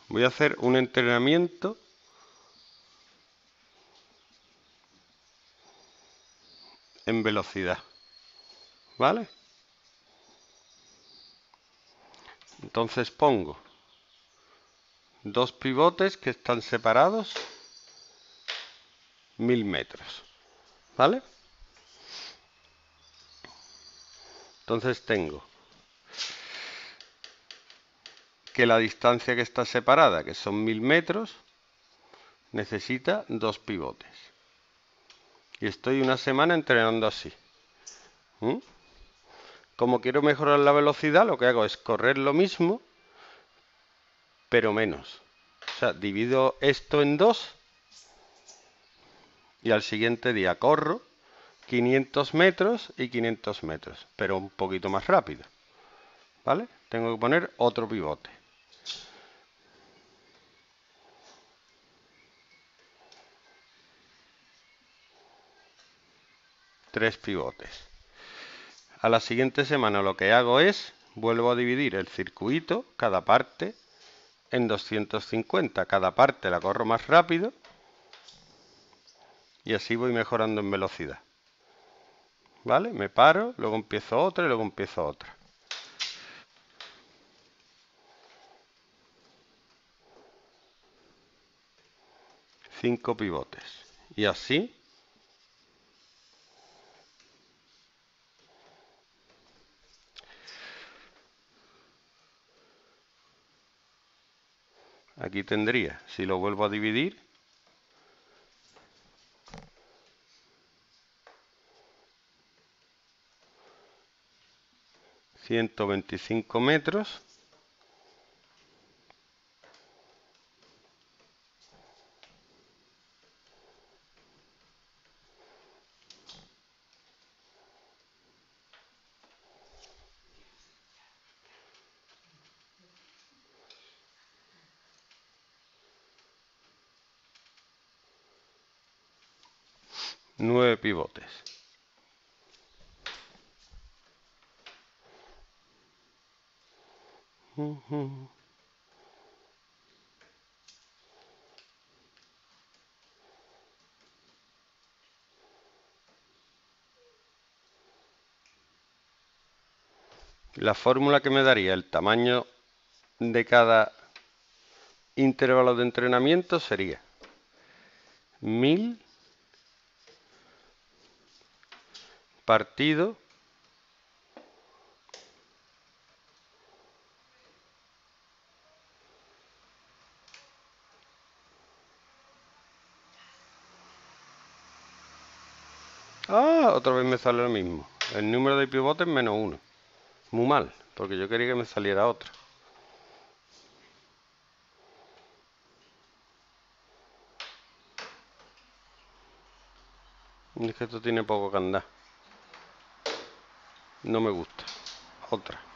Voy a hacer un entrenamiento en velocidad, ¿vale? Entonces pongo dos pivotes que están separados 1000 metros, ¿vale? Entonces tengo que la distancia que está separada, que son 1000 metros, necesita dos pivotes. Y estoy una semana entrenando así. Como quiero mejorar la velocidad, lo que hago es correr lo mismo, pero menos. O sea, divido esto en dos y al siguiente día corro 500 metros y 500 metros, pero un poquito más rápido. ¿Vale? Tengo que poner otro pivote. Tres pivotes. A la siguiente semana lo que hago es, vuelvo a dividir el circuito, cada parte, en 250. Cada parte la corro más rápido y así voy mejorando en velocidad. ¿Vale? Me paro, luego empiezo otra y luego empiezo otra. Cinco pivotes. Y así aquí tendría, si lo vuelvo a dividir, 125 metros. Nueve pivotes. La fórmula que me daría el tamaño de cada intervalo de entrenamiento sería 1000 partido otra vez me sale lo mismo. El número de pivotes menos uno. Muy mal, porque yo quería que me saliera otro. Es que esto tiene poco que andar. No me gusta. Otra.